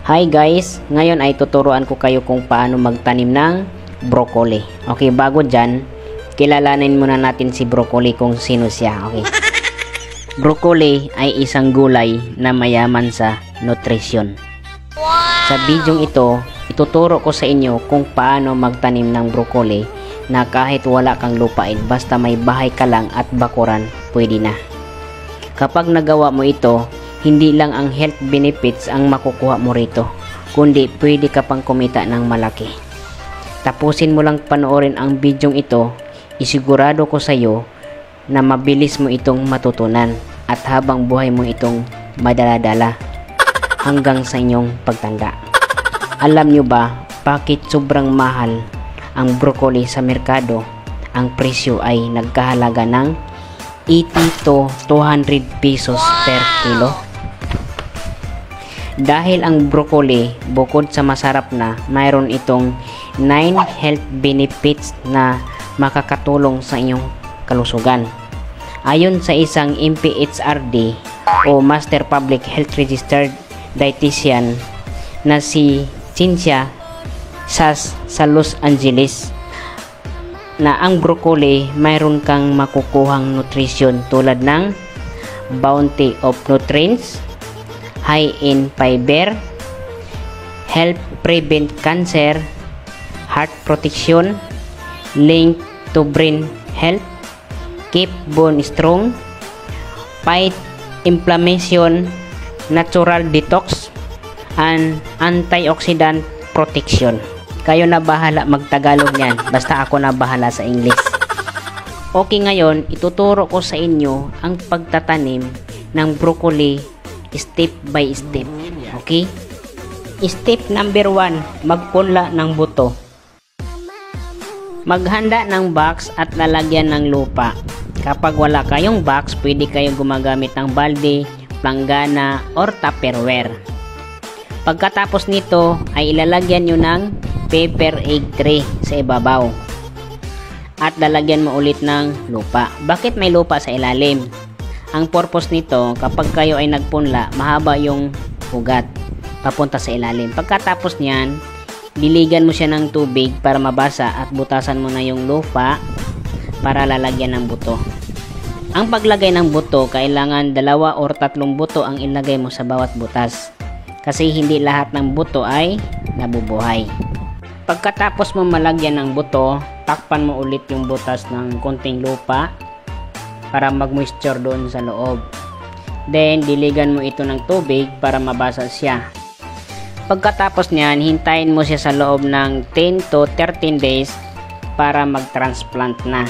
Hi guys, ngayon ay tuturuan ko kayo kung paano magtanim ng broccoli. Okay, bago dyan, kilalanin muna natin si broccoli kung sino siya. Okay. Broccoli ay isang gulay na mayaman sa nutrisyon. Sa bidyong ito, ituturo ko sa inyo kung paano magtanim ng broccoli na kahit wala kang lupain, basta may bahay ka lang at bakuran, pwede na. Kapag nagawa mo ito, hindi lang ang health benefits ang makukuha mo rito, kundi pwede ka pang kumita ng malaki. Tapusin mo lang panoorin ang bidyong ito, isigurado ko sa iyo na mabilis mo itong matutunan at habang buhay mo itong madaladala hanggang sa inyong pagtanda. Alam nyo ba bakit sobrang mahal ang broccoli sa merkado? Ang presyo ay nagkahalaga ng 80 to 200 pesos per kilo. Dahil ang broccoli, bukod sa masarap na, mayroon itong 9 health benefits na makakatulong sa inyong kalusugan. Ayon sa isang MPHRD o Master Public Health Registered Dietitian na si Cynthia Sas sa Los Angeles, na ang broccoli mayroon kang makukuhang nutrisyon tulad ng bounty of nutrients, high in fiber, help prevent cancer, heart protection, link to brain health, keep bone strong, fight inflammation, natural detox, and antioxidant protection. Kayo na bahala magtagalog niyan, basta ako na bahala sa English. Okay, ngayon ituturo ko sa inyo ang pagtatanim ng broccoli step by step. Okay? Step number 1, magpunla ng buto. Maghanda ng box at lalagyan ng lupa. Kapag wala kayong box, pwede kayong gumagamit ng balde, planggana, or tupperware. Pagkatapos nito ay ilalagyan nyo ng paper egg tray sa ibabaw at lalagyan mo ulit ng lupa. Bakit may lupa sa ilalim? Ang purpose nito, kapag kayo ay nagpunla, mahaba yung ugat papunta sa ilalim. Pagkatapos niyan, diligan mo siya ng tubig para mabasa at butasan mo na yung lupa para lalagyan ng buto. Ang paglagay ng buto, kailangan 2 or 3 buto ang ilagay mo sa bawat butas, kasi hindi lahat ng buto ay nabubuhay. Pagkatapos mo malagyan ng buto, takpan mo ulit yung butas ng konting lupa para mag-moisture doon sa loob. Then, diligan mo ito ng tubig para mabasa siya. Pagkatapos niyan, hintayin mo siya sa loob ng 10 to 13 days para mag-transplant na.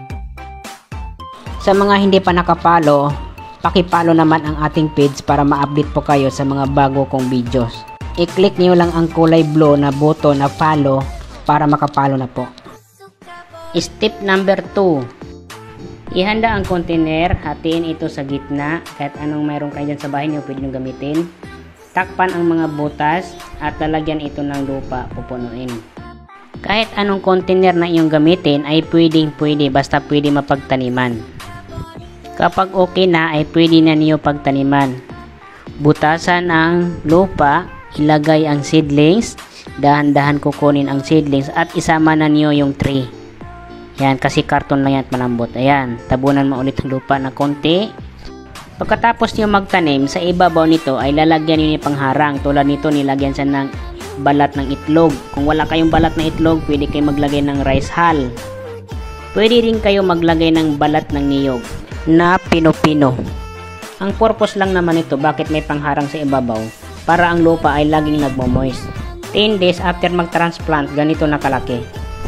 Sa mga hindi pa nakapalo, pakipalo naman ang ating page para ma-update po kayo sa mga bago kong videos. I-click niyo lang ang kulay blue na button na follow para makapalo na po. Step number 2. Ihanda ang container, hatiin ito sa gitna, kahit anong mayroon kayo dyan sa bahay nyo, pwede nyo gamitin. Takpan ang mga butas at lalagyan ito ng lupa, pupunuin. Kahit anong container na iyong gamitin ay pwede, basta pwede mapagtaniman. Kapag okay na ay pwede na niyo pagtaniman. Butasan ang lupa, ilagay ang seedlings, dahan-dahan kukunin ang seedlings at isama na niyo yung tree. Yan, kasi karton lang yan at malambot. Ayan, tabunan mo ulit ang lupa na konti. Pagkatapos niyo magtanim, sa ibabaw nito ay lalagyan niyo ng pangharang. Tulad nito, nilagyan siya ng balat ng itlog. Kung wala kayong balat na itlog, pwede kayo maglagay ng rice hull. Pwede rin kayo maglagay ng balat ng niyog na pino-pino. Ang purpose lang naman ito, bakit may pangharang sa ibabaw, para ang lupa ay laging nagmo-moist. 10 days after mag-transplant, ganito nakalaki.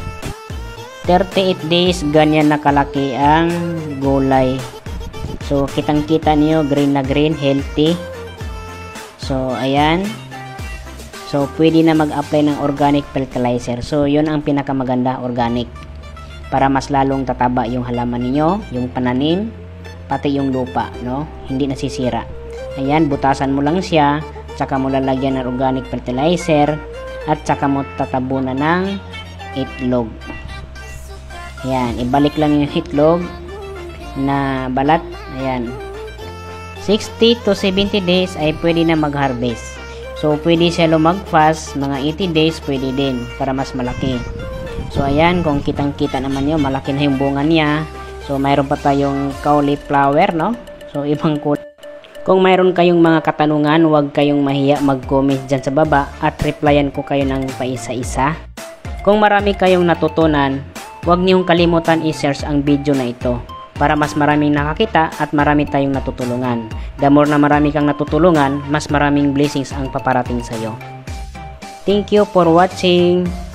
38 days, ganyan nakalaki ang gulay. So, kitang-kita niyo, green na green, healthy. So, ayan. So, pwede na mag-apply ng organic fertilizer. So, yun ang pinakamaganda, organic. Para mas lalong tataba yung halaman niyo, yung pananim, pati yung lupa, no? Hindi nasisira. Ayan, butasan mo lang siya, tsaka mo lalagyan ng organic fertilizer, at tsaka mo tatabunan ng itlog. Ayan, ibalik lang yung itlog na balat. Ayan, 60 to 70 days ay pwede na mag-harvest. So, pwede siya lumagpas, mga 80 days, pwede din, para mas malaki. So, ayan, kung kitang-kita naman yun, malaki na yung bunga niya. So, mayroon pa tayong cauliflower, no? So, ibang kulay. Kung mayroon kayong mga katanungan, huwag kayong mahiya mag-comment dyan sa baba at replyan ko kayo ng paisa-isa. Kung marami kayong natutunan, huwag niyong kalimutan i-share ang video na ito para mas maraming nakakita at marami tayong natutulungan. The more na marami kang natutulungan, mas maraming blessings ang paparating sa'yo. Thank you for watching.